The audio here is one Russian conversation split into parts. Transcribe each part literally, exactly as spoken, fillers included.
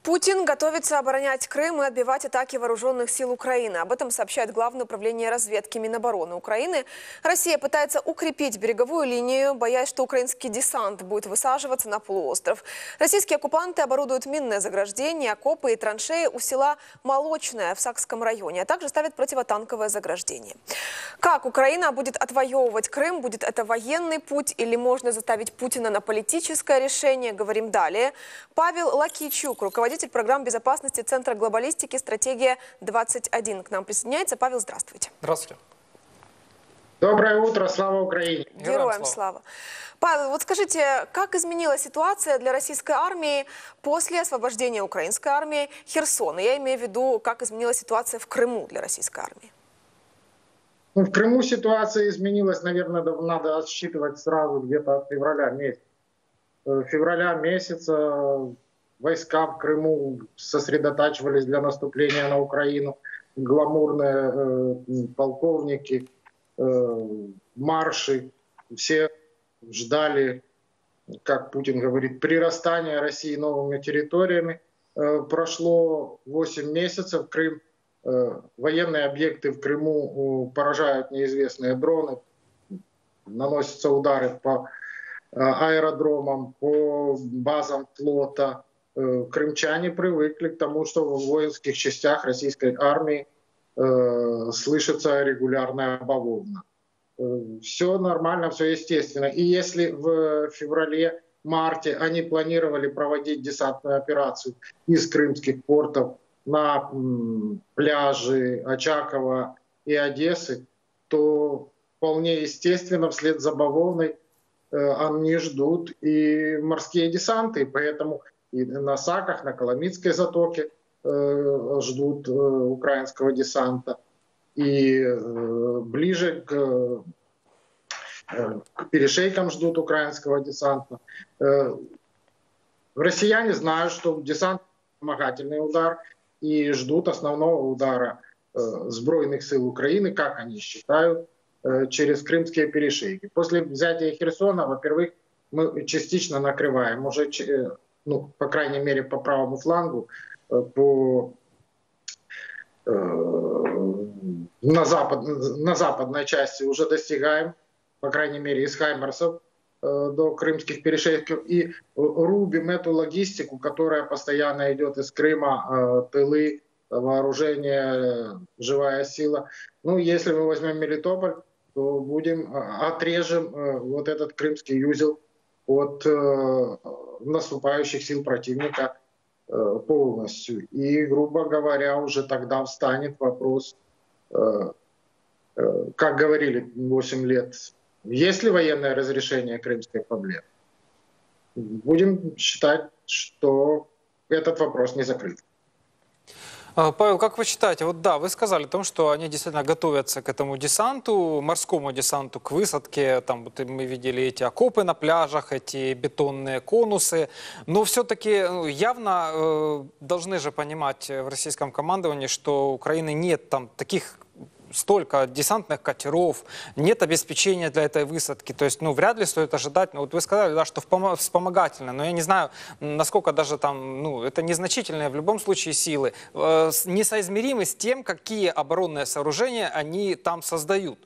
Путин готовится оборонять Крым и отбивать атаки вооруженных сил Украины. Об этом сообщает Главное управление разведки Минобороны Украины. Россия пытается укрепить береговую линию, боясь, что украинский десант будет высаживаться на полуостров. Российские оккупанты оборудуют минное заграждение, окопы и траншеи у села Молочное в Сакском районе, а также ставят противотанковое заграждение. Как Украина будет отвоевывать Крым? Будет это военный путь или можно заставить Путина на политическое решение? Говорим далее. Павел Лакичук, руководитель программ безопасности Центра глобалистики «Стратегия-двадцать один». К нам присоединяется. Павел, здравствуйте. Здравствуйте. Доброе утро, слава Украине. Героям, Героям слава. слава. Павел, вот скажите, как изменилась ситуация для российской армии после освобождения украинской армии Херсона? Я имею в виду, как изменилась ситуация в Крыму для российской армии. Ну, в Крыму ситуация изменилась, наверное, надо отсчитывать сразу где-то от февраля месяца. Февраля месяца войска в Крыму сосредотачивались для наступления на Украину. Гламурные э, полковники, э, марши. Все ждали, как Путин говорит, прирастания России новыми территориями. Э, прошло восемь месяцев. Крым, э, военные объекты в Крыму поражают неизвестные дроны. Наносятся удары по э, аэродромам, по базам флота. Крымчане привыкли к тому, что в воинских частях российской армии э, слышится регулярная бавовна. Э, все нормально, все естественно. И если в феврале-марте они планировали проводить десантную операцию из крымских портов на м, пляжи Очакова и Одессы, то вполне естественно вслед за бавовной э, они ждут и морские десанты. Поэтому и на Саках, на Коломийской затоке э, ждут э, украинского десанта. И э, ближе к, э, к перешейкам ждут украинского десанта. Э, россияне знают, что десант — вспомогательный удар, и ждут основного удара э, Збройных сил Украины, как они считают, э, через крымские перешейки. После взятия Херсона, во-первых, мы частично накрываем уже... ну, по крайней мере, по правому флангу, по, э, на, запад, на западной части уже достигаем, по крайней мере, из Хаймерсов э, до крымских перешейков, и рубим эту логистику, которая постоянно идет из Крыма, э, тылы, вооружение, живая сила. Ну, если мы возьмем Мелитополь, то будем, отрежем э, вот этот крымский юзел от э, наступающих сил противника э, полностью. И, грубо говоря, уже тогда встанет вопрос, э, э, как говорили восемь лет, есть ли военное разрешение крымской проблемы. Будем считать, что этот вопрос не закрыт. Павел, как вы считаете, вот да, вы сказали о том, что они действительно готовятся к этому десанту, морскому десанту, к высадке, там вот мы видели эти окопы на пляжах, эти бетонные конусы, но все-таки явно э, должны же понимать в российском командовании, что у Украины нет там таких столько десантных катеров, нет обеспечения для этой высадки. То есть, ну, вряд ли стоит ожидать, ну, вот вы сказали, да, что вспомогательно, но я не знаю, насколько даже там, ну, это незначительные в любом случае силы, э, несоизмеримы с тем, какие оборонные сооружения они там создают.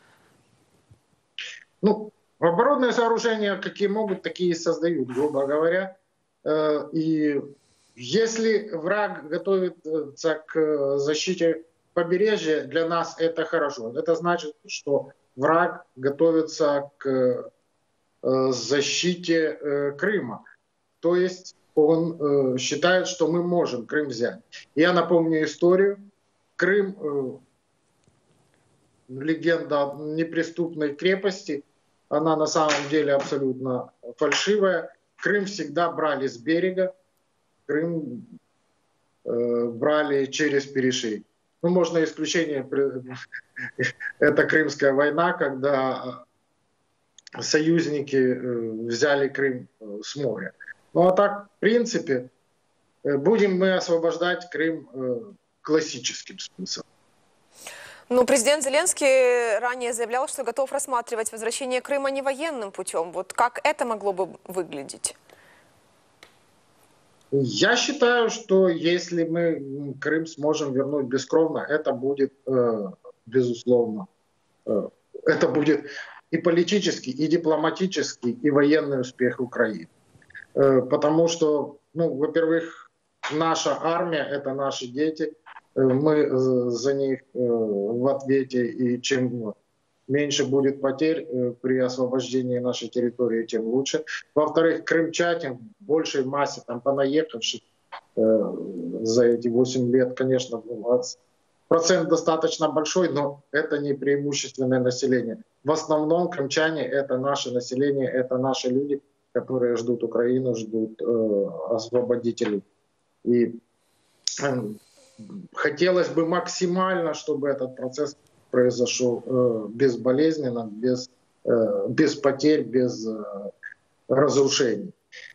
Ну, оборонные сооружения какие могут, такие и создают, грубо говоря. Э, и если враг готовится к защите побережье, для нас это хорошо. Это значит, что враг готовится к э, защите э, Крыма. То есть он э, считает, что мы можем Крым взять. Я напомню историю. Крым, э, легенда о неприступной крепости, она на самом деле абсолютно фальшивая. Крым всегда брали с берега, Крым э, брали через перешейки. Ну, можно исключение, это Крымская война, когда союзники взяли Крым с моря. Ну а так, в принципе, будем мы освобождать Крым классическим способом. Ну, президент Зеленский ранее заявлял, что готов рассматривать возвращение Крыма не военным путем. Вот как это могло бы выглядеть? Я считаю, что если мы Крым сможем вернуть бескровно, это будет, э, безусловно, э, это будет и политический, и дипломатический, и военный успех Украины. Э, потому что, ну, во-первых, наша армия — это наши дети, э, мы э, за них э, в ответе, и чем меньше будет потерь э, при освобождении нашей территории, тем лучше. Во-вторых, крымчане в большей массе, там, понаехавших э, за эти восемь лет, конечно, процент достаточно большой, но это не преимущественное население. В основном крымчане — это наше население, это наши люди, которые ждут Украину, ждут э, освободителей. И э, хотелось бы максимально, чтобы этот процесс произошел э, безболезненно, без, э, без потерь, без э, разрушений.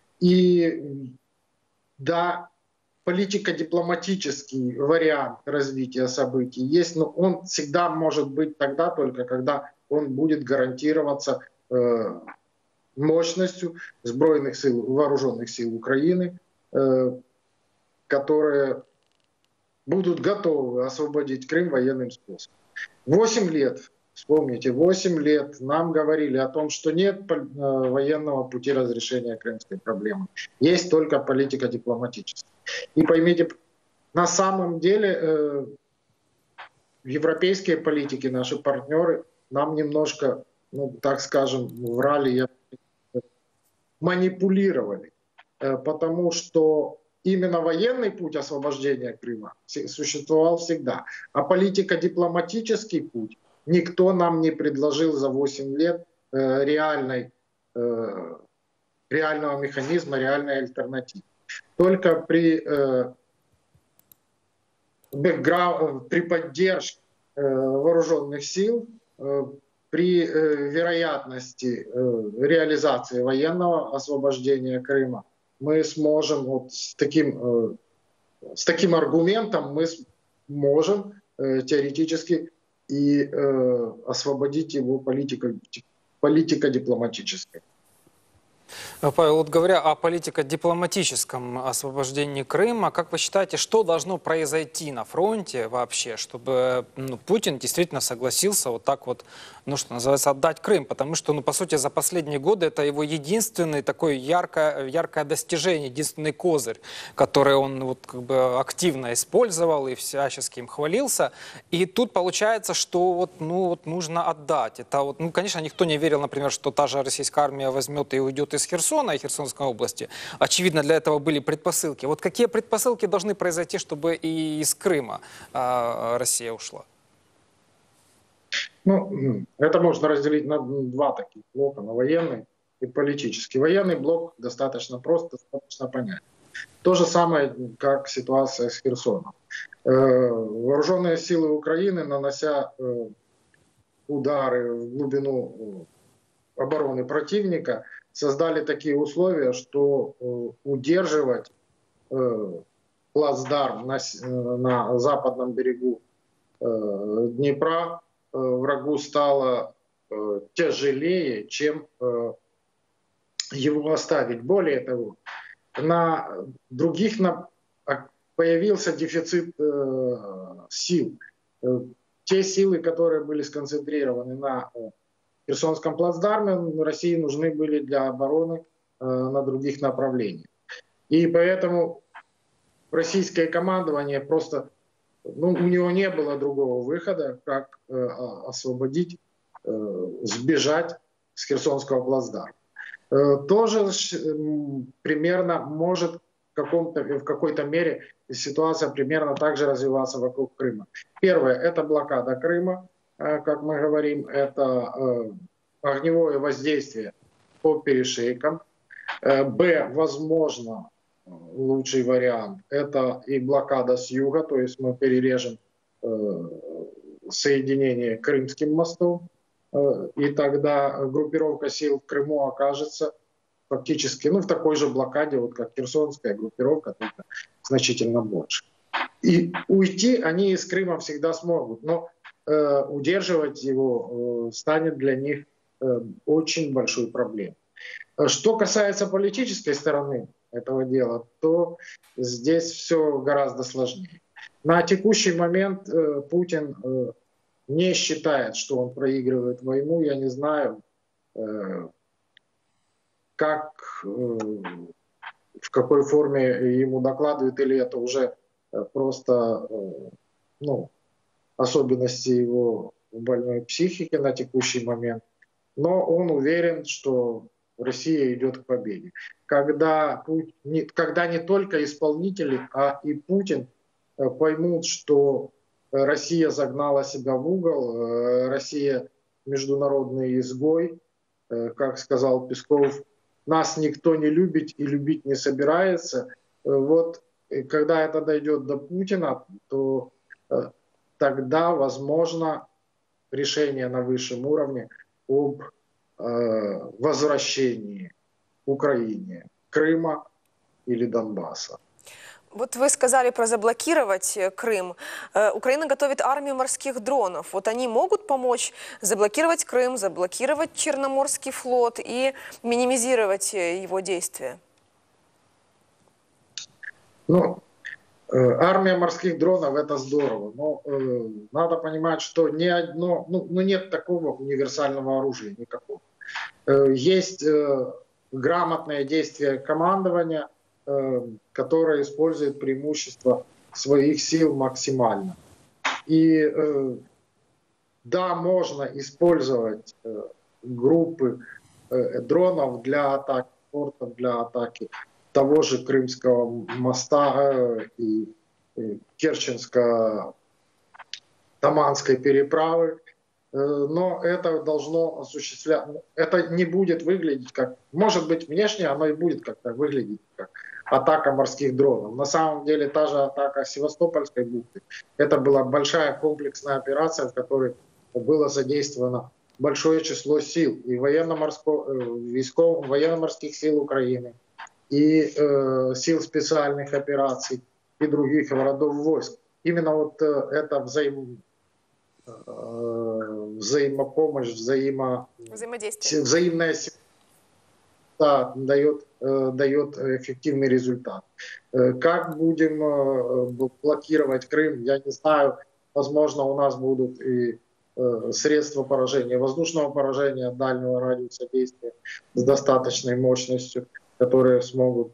И да, политико-дипломатический вариант развития событий есть, но он всегда может быть тогда только, когда он будет гарантироваться э, мощностью сбройных сил, вооруженных сил Украины, э, которые будут готовы освободить Крым военным способом. Восемь лет, вспомните, восемь лет нам говорили о том, что нет военного пути разрешения крымской проблемы. Есть только политика дипломатическая. И поймите, на самом деле э, европейские политики, наши партнеры, нам немножко, ну, так скажем, врали, манипулировали. Э, потому что именно военный путь освобождения Крыма существовал всегда. А политико-дипломатический путь никто нам не предложил за восемь лет э, реальной, э, реального механизма, реальной альтернативы. Только при, э, при поддержке э, вооруженных сил, э, при э, вероятности э, реализации военного освобождения Крыма, мы сможем, вот с таким, э, с таким аргументом мы можем э, теоретически и э, освободить его политико, политико-дипломатической. Павел, вот говоря о политико-дипломатическом освобождении Крыма, как вы считаете, что должно произойти на фронте вообще, чтобы ну, Путин действительно согласился вот так вот, ну что называется, отдать Крым? Потому что, ну, по сути, за последние годы это его единственный такой яркое, яркое достижение, единственный козырь, который он вот как бы активно использовал и всячески им хвалился. И тут получается, что вот, ну, вот нужно отдать. Это вот, ну, конечно, никто не верил, например, что та же российская армия возьмет и уйдет из Херсона и Херсонской области. Очевидно, для этого были предпосылки. Вот какие предпосылки должны произойти, чтобы и из Крыма э, Россия ушла? Ну, это можно разделить на два таких блока, на военный и политический. Военный блок достаточно прост, достаточно понятен. То же самое, как ситуация с Херсоном. Э, вооруженные силы Украины, нанося э, удары в глубину обороны противника, создали такие условия, что э, удерживать э, плацдарм на, на западном берегу э, Днепра э, врагу стало э, тяжелее, чем э, его оставить. Более того, на других на, появился дефицит э, сил. Э, те силы, которые были сконцентрированы на э, Херсонском плацдарме, России нужны были для обороны э, на других направлениях. И поэтому российское командование просто, ну, у него не было другого выхода, как э, освободить, э, сбежать с Херсонского плацдарма. Э, тоже э, примерно может в, каком-то, в какой-то мере ситуация примерно так же развиваться вокруг Крыма. Первое — это блокада Крыма. Как мы говорим, это э, огневое воздействие по перешейкам. Э, Б, возможно, лучший вариант, это и блокада с юга, то есть мы перережем э, соединение Крымским мостом, э, и тогда группировка сил в Крыму окажется фактически, ну, в такой же блокаде, вот как Херсонская группировка, только значительно больше. И уйти они из Крыма всегда смогут, но э, удерживать его э, станет для них э, очень большой проблемой. Что касается политической стороны, этого дела, то здесь все гораздо сложнее. На текущий момент э, Путин э, не считает, что он проигрывает войну. Я не знаю, э, как, э, в какой форме ему докладывают, или это уже э, просто э, ну, особенности его больной психики на текущий момент. Но он уверен, что Россия идет к победе. Когда, когда не только исполнители, а и Путин поймут, что Россия загнала себя в угол, Россия международный изгой, как сказал Песков, нас никто не любит и любить не собирается. Вот когда это дойдет до Путина, то тогда возможно решение на высшем уровне об э, возвращении Украине Крыма или Донбасса. Вот вы сказали про заблокировать Крым. Украина готовит армию морских дронов. Вот они могут помочь заблокировать Крым, заблокировать Черноморский флот и минимизировать его действия? Ну, армия морских дронов — это здорово, но э, надо понимать, что ни одно, ну, ну нет такого универсального оружия никакого. Э, есть э, грамотное действие командования, э, которое использует преимущество своих сил максимально. И э, да, можно использовать э, группы э, дронов для атаки портов, для атаки того же Крымского моста и Керченско-Таманской переправы, но это должно осуществляться, это не будет выглядеть как, может быть внешне оно и будет как-то выглядеть как атака морских дронов. На самом деле та же атака Севастопольской бухты, это была большая комплексная операция, в которой было задействовано большое число сил и военно-морских, военно-морских сил Украины, и э, сил специальных операций, и других родов войск. Именно вот э, эта взаим, э, взаимопомощь, взаимо, взаимодействие, взаимная да, дает, э, дает эффективный результат. Э, как будем э, блокировать Крым, я не знаю. Возможно, у нас будут и э, средства поражения, воздушного поражения дальнего радиуса действия с достаточной мощностью, которые смогут,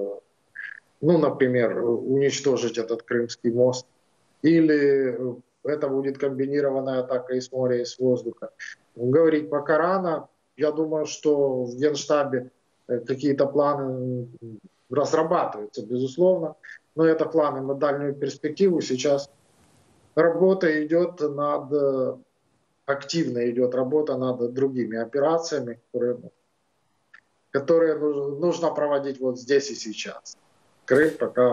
ну, например, уничтожить этот Крымский мост. Или это будет комбинированная атака и с моря, и с воздуха. Говорить пока рано. Я думаю, что в Генштабе какие-то планы разрабатываются, безусловно. Но это планы на дальнюю перспективу. Сейчас работа идет над, активно идет работа над другими операциями, которые которые нужно проводить вот здесь и сейчас. Крым пока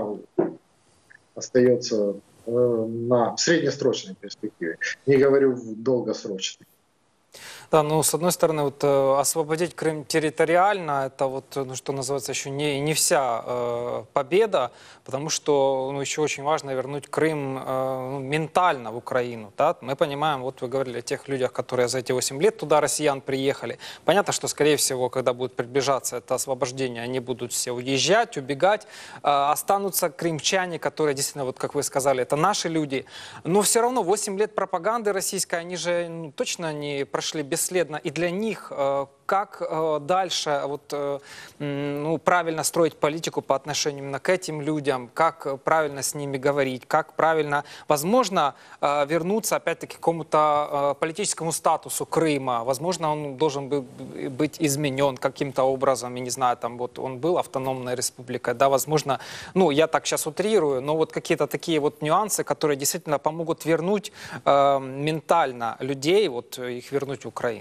остается на среднесрочной перспективе, не говорю в долгосрочной. Да, ну, с одной стороны, вот, э, освободить Крым территориально, это вот, ну, что называется, еще не, не вся э, победа, потому что, ну, еще очень важно вернуть Крым э, ну, ментально в Украину, да? Мы понимаем, вот вы говорили о тех людях, которые за эти восемь лет туда, россиян, приехали. Понятно, что, скорее всего, когда будет приближаться это освобождение, они будут все уезжать, убегать, э, останутся крымчане, которые, действительно, вот как вы сказали, это наши люди, но все равно восемь лет пропаганды российской, они же, ну, точно не прошли без бесследно. И для них как дальше вот, ну, правильно строить политику по отношению именно к этим людям, как правильно с ними говорить, как правильно, возможно, вернуться опять-таки к какому-то политическому статусу Крыма. Возможно, он должен быть изменен каким-то образом. Я не знаю, там вот он был автономной республикой, да, возможно, ну, я так сейчас утрирую, но вот какие-то такие вот нюансы, которые действительно помогут вернуть э, ментально людей, вот их вернуть в Украину.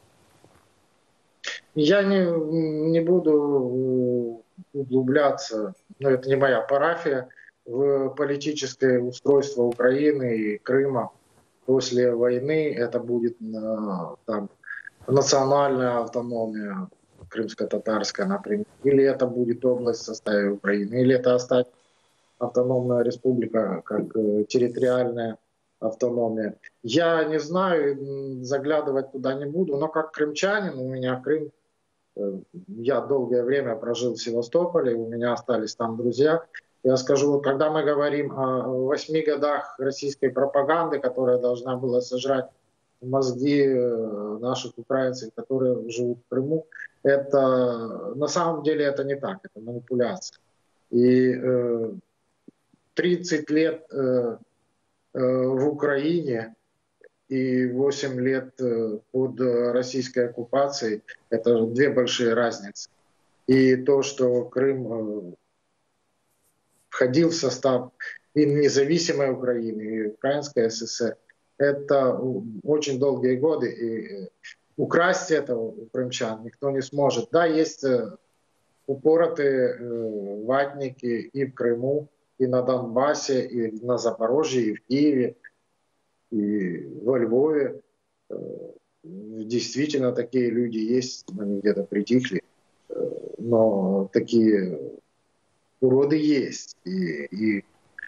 Я не, не буду углубляться, но это не моя парафия, в политическое устройство Украины и Крыма после войны. Это будет там, национальная автономия крымско-татарская, например, или это будет область в составе Украины, или это останется автономная республика как территориальная автономия. Я не знаю, заглядывать туда не буду, но как крымчанин у меня Крым Я долгое время прожил в Севастополе, у меня остались там друзья. Я скажу, вот когда мы говорим о восьми годах российской пропаганды, которая должна была сожрать мозги наших украинцев, которые живут в Крыму, это на самом деле это не так, это манипуляция. И э, тридцать лет э, э, в Украине и восемь лет под российской оккупацией – это две большие разницы. И то, что Крым входил в состав и независимой Украины, и Украинской ССР, это очень долгие годы. И украсть этого у крымчан никто не сможет. Да, есть упоротые ватники и в Крыму, и на Донбассе, и на Запорожье, и в Киеве, и во Львове. Действительно, такие люди есть, они где-то притихли, но такие уроды есть. И, и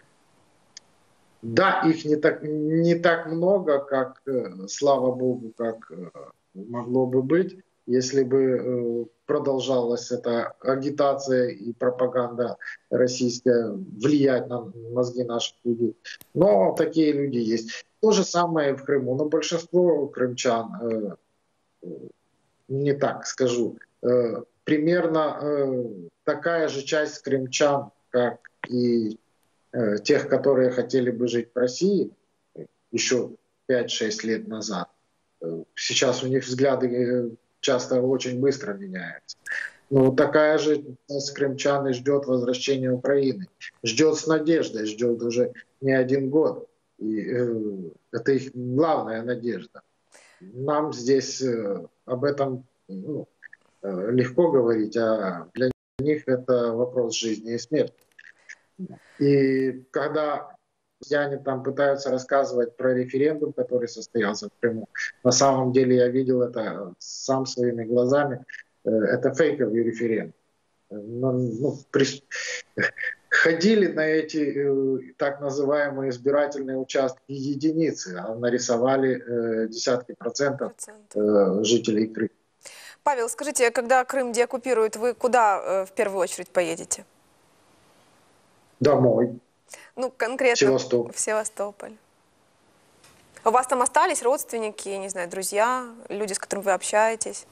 да, их не так, не так много, как, слава богу, как могло бы быть, если бы продолжалась эта агитация и пропаганда российская влиять на мозги наших людей. Но такие люди есть. То же самое в Крыму. Но большинство крымчан, не так скажу, примерно такая же часть крымчан, как и тех, которые хотели бы жить в России еще пять-шесть лет назад. Сейчас у них взгляды часто очень быстро меняются. Но такая же часть крымчан и ждет возвращения Украины. Ждет с надеждой, ждет уже не один год. И э, это их главная надежда. Нам здесь э, об этом ну, э, легко говорить, а для них это вопрос жизни и смерти. И когда россияне там пытаются рассказывать про референдум, который состоялся в Крыму, на самом деле я видел это сам своими глазами, э, это фейковый референдум. Но, ну, при... Ходили на эти э, так называемые избирательные участки единицы, а нарисовали э, десятки процентов э, жителей Крыма. Павел, скажите, когда Крым деоккупируют, вы куда э, в первую очередь поедете? Домой. Ну, конкретно Севастополь. в Севастополь. У вас там остались родственники, не знаю, друзья, люди, с которыми вы общаетесь?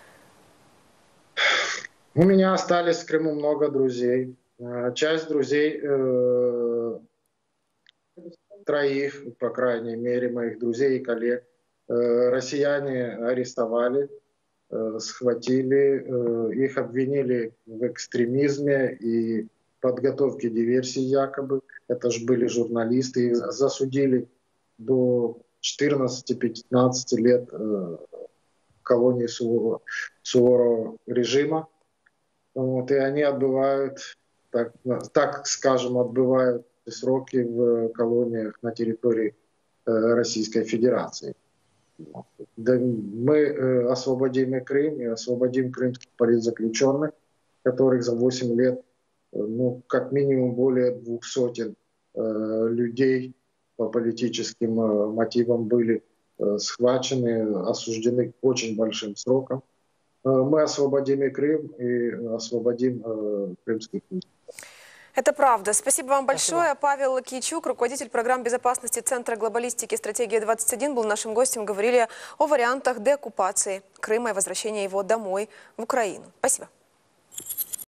У меня остались в Крыму много друзей. Часть друзей, э, троих, по крайней мере, моих друзей и коллег, э, россияне арестовали, э, схватили, э, их обвинили в экстремизме и подготовке диверсий якобы. Это же были журналисты. Их засудили до четырнадцати-пятнадцати лет э, в колонии Суворова, Суворова режима. Вот, и они отбывают, так, так скажем, отбывают сроки в колониях на территории э, Российской Федерации. Да, мы э, освободим и Крым, и освободим крымских политзаключенных, которых за восемь лет, э, ну, как минимум более двух сотен э, людей по политическим э, мотивам были э, схвачены, осуждены к очень большим срокам. Мы освободим и Крым, и освободим э, крымских людей. Это правда. Спасибо вам большое. Спасибо. Павел Кийчук, руководитель программ безопасности Центра глобалистики «Стратегия двадцать один», был нашим гостем. Говорили о вариантах деоккупации Крыма и возвращения его домой, в Украину. Спасибо.